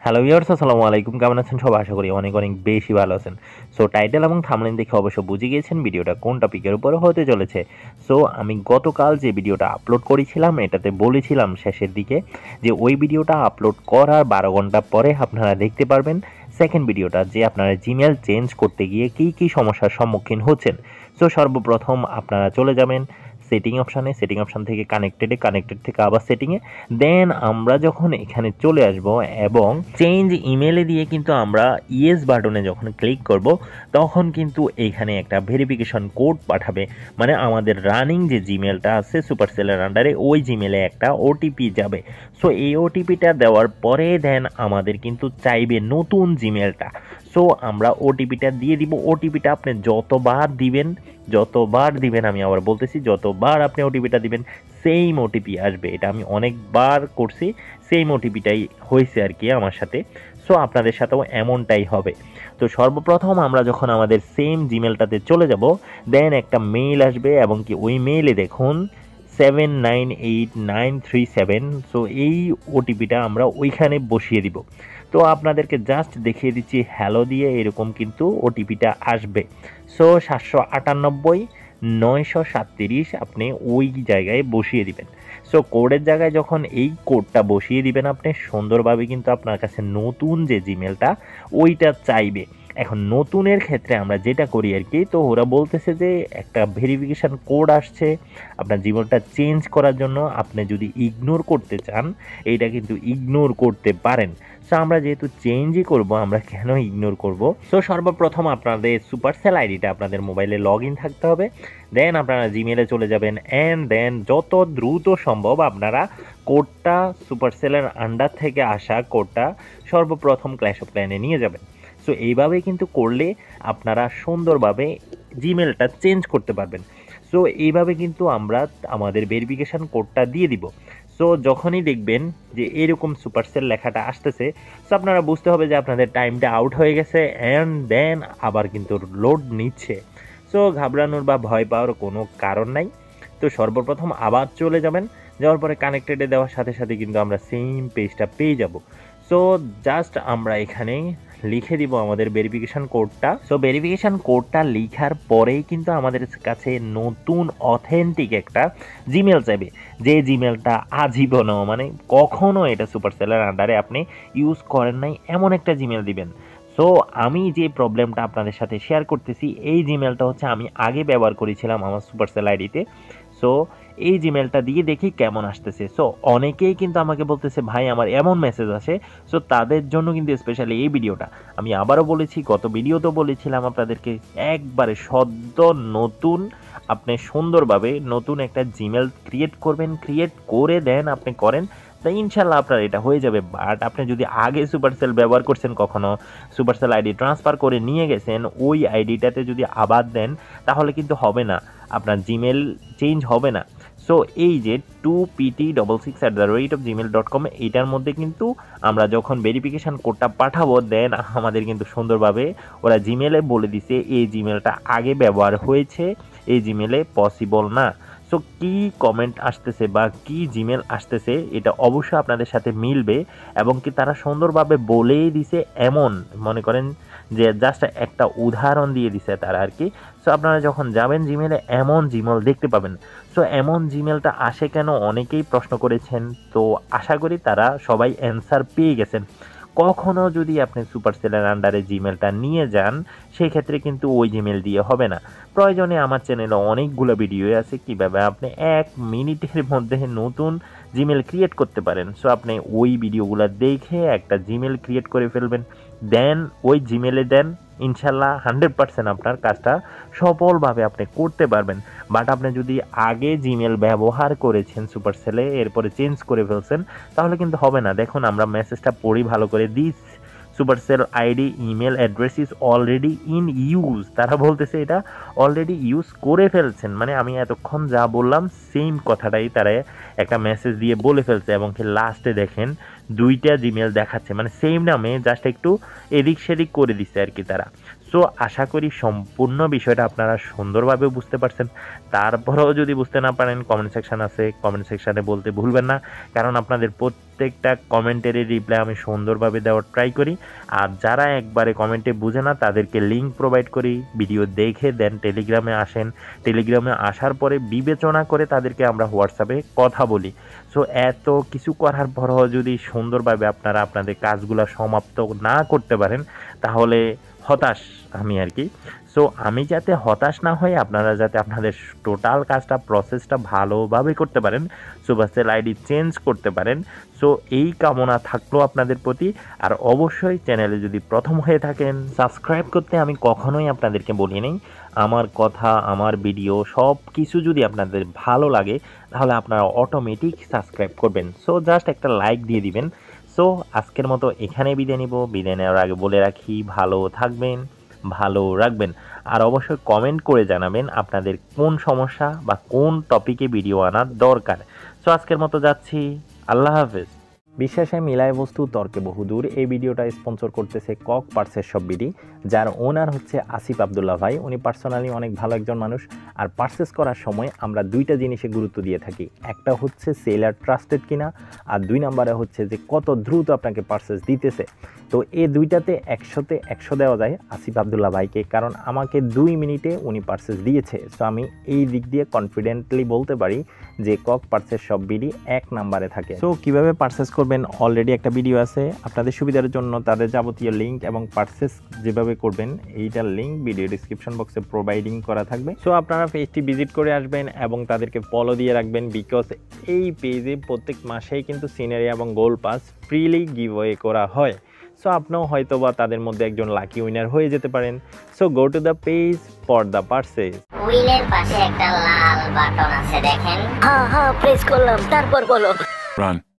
Hello viewers, আসসালামু আলাইকুম। কেমন আছেন সবাই? আশা করি অনেক অনেক বেশি ভালো আছেন। সো টাইটেল এবং থাম্বনেল দেখে অবশ্য বুঝে গিয়েছেন ভিডিওটা কোন টপিকের উপরে হতে চলেছে। সো আমি গতকাল যে ভিডিওটা আপলোড করেছিলাম এটাতে বলেছিলাম শেষের দিকে যে ওই ভিডিওটা আপলোড করার 12 ঘন্টা পরে আপনারা দেখতে পারবেন সেকেন্ড ভিডিওটা, যে আপনারা জিমেল চেঞ্জ করতে গিয়ে কী কী সমস্যার সম্মুখীন হচ্ছেন। সো সর্বপ্রথম আপনারা চলে যাবেন সেটিং অপশান থেকে কানেক্টেড থেকে আবার সেটিংয়ে, দেন আমরা যখন এখানে চলে আসব এবং চেঞ্জ ইমেলে দিয়ে কিন্তু আমরা ইয়েস বাটনে যখন ক্লিক করব তখন কিন্তু এখানে একটা ভেরিফিকেশন কোড পাঠাবে, মানে আমাদের রানিং যে জিমেলটা আছে সুপারসেলের আন্ডারে ওই জিমেলে একটা ওটিপি যাবে। সো এই ওটিপিটা দেওয়ার পরে দেন আমাদের কিন্তু চাইবে নতুন জিমেলটা। সো আমরা ওটিপিটা দিয়ে দিব। ওটিপিটা আপনি যতবার দিবেন আমি আবার বলতেছি, যতবার আপনি ওটিপিটা দিবেন সেম ওটিপি আসবে। এটা আমি অনেকবার করছি, সেম ওটিপিটাই হয়েছে আর কি আমার সাথে। সো আপনাদের সাথেও এমনটাই হবে। তো সর্বপ্রথম আমরা যখন আমাদের সেম জিমেলটাতে চলে যাব দেন একটা মেইল আসবে এবং কি ওই মেইলে দেখুন 798937। সো এই ওটিপিটা আমরা ওইখানে বসিয়ে দিব। তো আপনাদেরকে জাস্ট দেখিয়ে দিচ্ছি হ্যালো দিয়ে এরকম কিন্তু ওটিপিটা আসবে। সো 798-937 আপনি ওই জায়গায় বসিয়ে দিবেন। সো কোডের জায়গায় যখন এই কোডটা বসিয়ে দিবেন আপনি সুন্দরভাবে কিন্তু আপনার কাছে নতুন যে জিমেলটা ওইটা চাইবে। এখন নতুনের ক্ষেত্রে আমরা যেটা করি আর কি, তো ওরা বলতেছে যে একটা ভেরিফিকেশান কোড আসছে আপনার জীবনটা চেঞ্জ করার জন্য, আপনি যদি ইগনোর করতে চান এইটা কিন্তু ইগনোর করতে পারেন। সো আমরা যেহেতু চেঞ্জই করব, আমরা কেন ইগনোর করব? সো সর্বপ্রথম আপনাদের সুপারসেল আইডিটা আপনাদের মোবাইলে লগ ইন থাকতে হবে। দেন আপনারা জিমেলে চলে যাবেন অ্যান্ড দেন যত দ্রুত সম্ভব আপনারা কোডটা সুপারসেলের আন্ডার থেকে আসা কোডটা সর্বপ্রথম ক্ল্যাশ অফ ক্ল্যানে নিয়ে যাবেন। সো এইভাবেই কিন্তু করলে আপনারা সুন্দরভাবে জিমেলটা চেঞ্জ করতে পারবেন। সো এইভাবে কিন্তু আমরা আমাদের ভেরিফিকেশান কোডটা দিয়ে দিব। সো যখনই দেখবেন যে এরকম সুপারসেল লেখাটা আসতেছে, সো আপনারা বুঝতে হবে যে আপনাদের টাইমটা আউট হয়ে গেছে অ্যান্ড দেন আবার কিন্তু লোড নিচ্ছে। সো ঘাবড়ানোর বা ভয় পাওয়ার কোনো কারণ নাই। তো সর্বপ্রথম আবার চলে যাবেন, যাওয়ার পরে কানেক্টেডে দেওয়ার সাথে সাথে কিন্তু আমরা সেম পেজটা পেয়ে যাব। সো জাস্ট আমরা এখানে লিখে দিব আমাদের ভেরিফিকেশান কোডটা। সো ভেরিফিকেশান কোডটা লিখার পরেই কিন্তু আমাদের কাছে নতুন অথেন্টিক একটা জিমেল চাইবে, যে জিমেলটা আজীবনও মানে কখনো এটা সুপারসেলের আন্ডারে আপনি ইউজ করেন নাই এমন একটা জিমেল দিবেন। সো আমি যে প্রবলেমটা আপনাদের সাথে শেয়ার করতেছি এই জিমেলটা হচ্ছে আমি আগে ব্যবহার করেছিলাম আমার সুপারসেল আইডিতে। সো এই জিমেলটা দিয়ে দেখি কেমন আসতেছে। সো অনেকেই কিন্তু আমাকে বলতেছে ভাই আমার এমন মেসেজ আসে। সো তাদের জন্য কিন্তু স্পেশালি এই ভিডিওটা আমি আবারও বলেছি, গত ভিডিওতেও বলেছিলাম আপনাদেরকে, একবারে সদ্য নতুন আপনি সুন্দরভাবে নতুন একটা জিমেল ক্রিয়েট করবেন, ক্রিয়েট করে দেন আপনি করেন, তাই ইনশাল্লাহ আপনার এটা হয়ে যাবে। বাট আপনি যদি আগে সুপারসেল ব্যবহার করছেন, কখনো সুপারসেল আইডি ট্রান্সফার করে নিয়ে গেছেন, ওই আইডিটাতে যদি আবার দেন তাহলে কিন্তু হবে না, আপনার জিমেল চেঞ্জ হবে না। সো এই যে 2pt66@gmail.com এইটার মধ্যে কিন্তু আমরা যখন ভেরিফিকেশান কোডটা পাঠাবো দেন আমাদের কিন্তু সুন্দরভাবে ওরা জিমেলে বলে দিছে এই জিমেলটা আগে ব্যবহার হয়েছে, এই জিমেলে পসিবল না। সো কী কমেন্ট আসতেছে বা কী জিমেল আসতেছে এটা অবশ্যই আপনাদের সাথে মিলবে এবং কি তারা সুন্দরভাবে বলেই দিছে। এমন মনে করেন যে জাস্ট একটা উদাহরণ দিয়ে দিছে তারা আর কি। সো আপনারা যখন যাবেন জিমেলে এমন জিমেল দেখতে পাবেন। সো এমন জিমেলটা আসে কেন অনেকেই প্রশ্ন করেছেন, তো আশা করি তারা সবাই অ্যান্সার পেয়ে গেছেন। কখনো যদি আপনি সুপারসেলের আন্ডারে জিমেলটা নিয়ে যান সেই ক্ষেত্রে কিন্তু ওই জিমেল দিয়ে হবে না। প্রয়োজনে আমার চ্যানেলে অনেকগুলো ভিডিও আছে কিভাবে আপনি 1 মিনিটের মধ্যে নতুন জিমেল ক্রিয়েট করতে পারেন। সো আপনি ওই ভিডিওগুলো দেখে একটা জিমেল ক্রিয়েট করে ফেলবেন, দেন ওই জিমেলে দেন, ইনশাল্লাহ 100% আপনার কাজটা সফলভাবে আপনি করতে পারবেন। বাট আপনি যদি আগে জিমেল ব্যবহার করেছেন সুপারসেলে এরপরে চেঞ্জ করে ফেলছেন তাহলে কিন্তু হবে না। দেখুন আমরা মেসেজটা পড়ি ভালো করে, this Supercell ID email address is already in use. তারা বলতেছে এটা অলরেডি ইউজ করে ফেলছেন, মানে আমি এতক্ষণ যা বললাম সেম কথাটাই তারা একটা মেসেজ দিয়ে বলে ফেলছে এবং কি লাস্টে দেখেন 2টা জিমেল দেখাচ্ছে, মানে সেম নামে জাস্ট একটু এদিক সেদিক করে দিচ্ছে আর কি তারা। সো আশা করি সম্পূর্ণ বিষয়টা আপনারা সুন্দরভাবে বুঝতে পারছেন। তারপরেও যদি বুঝতে না পারেন কমেন্ট সেকশন আছে, কমেন্ট সেকশানে বলতে ভুলবেন না, কারণ আপনাদের প্রত্যেকটা কমেন্টেরই রিপ্লাই আমি সুন্দরভাবে দেওয়ার ট্রাই করি। আর যারা একবারে কমেন্টে বুঝে না তাদেরকে লিঙ্ক প্রোভাইড করি, ভিডিও দেখে দেন টেলিগ্রামে আসেন, টেলিগ্রামে আসার পরে বিবেচনা করে তাদেরকে আমরা হোয়াটসঅ্যাপে কথা বলি। সো এত কিছু করার পরও যদি সুন্দরভাবে আপনারা আপনাদের কাজগুলো সমাপ্ত না করতে পারেন তাহলে হতাশ আমি আর কি। সো আমি যাতে হতাশ না হই, আপনারা যাতে আপনাদের টোটাল কাজটা প্রসেসটা ভালোভাবে করতে পারেন, সুপারসেল আইডি চেঞ্জ করতে পারেন। সো এই কামনা থাকলো আপনাদের প্রতি। আর অবশ্যই চ্যানেলে যদি প্রথম হয়ে থাকেন সাবস্ক্রাইব করতে আমি কখনোই আপনাদেরকে বলি নাই। আমার কথা, আমার ভিডিও সব কিছু যদি আপনাদের ভালো লাগে তাহলে আপনারা অটোমেটিক সাবস্ক্রাইব করবেন। সো জাস্ট একটা লাইক দিয়ে দিবেন। সো আজকের মতো এখানে বিদায় নিব। বিদায় নেওয়ার আগে বলে রাখি, ভালো থাকবেন, ভালো রাখবেন। আর অবশ্যই কমেন্ট করে জানাবেন আপনাদের কোন সমস্যা বা কোন টপিকে ভিডিও আনার দরকার। সো আজকের মতো যাচ্ছি, আল্লাহ হাফেজ। বিশ্বাসে মিলায় বস্তু তর্কে বহুদূর এই ভিডিওটা স্পন্সর করতেছে 𝗧𝗃𝗃 যার ওনার হচ্ছে আসিফ আবদুল্লাহ ভাই। উনি পার্সোনালি অনেক ভালো একজন মানুষ। আর পারচেস করার সময় আমরা দুইটা জিনিসে গুরুত্ব দিয়ে থাকি, একটা হচ্ছে সেলার ট্রাস্টেড কিনা, আর 2 নম্বরে হচ্ছে যে কত দ্রুত আপনাকে পারচেস দিতেছে। তো এই দুইটাতে 100তে 100 দেওয়া যায় আসিফ আবদুল্লাহ ভাইকে, কারণ আমাকে 2 মিনিটে উনি পারচেস দিয়েছে। সো আমি এই দিক দিয়ে কনফিডেন্টলি বলতে পারি যে 𝗧𝗃𝗃 1 নম্বরে থাকে। সো কীভাবে পারচেস করবেন অলরেডি একটা ভিডিও আছে, আপনাদের সুবিধার জন্য তাদের যাবতীয় লিঙ্ক এবং পারচেস যেভাবে করবেন এইটার লিঙ্ক ভিডিও ডিসক্রিপশন বক্সে প্রোভাইডিং করা থাকবে। সো আপনারা পেজটি ভিজিট করে আসবেন এবং তাদেরকে ফলো দিয়ে রাখবেন, বিকজ এই পেজে প্রত্যেক মাসেই কিন্তু সিনারি এবং গোল্ড পাস ফ্রিলি গিভওয়ে করা হয়। সো আপনিও হয়তো বা তাদের মধ্যে একজন লাকি উইনার হয়ে যেতে পারেন। So go to the page for the purchase. হুইলের পাশে একটা লাল বাটন আছে দেখেন। হ্যাঁ প্রেস করলাম, তারপর বলো। রান।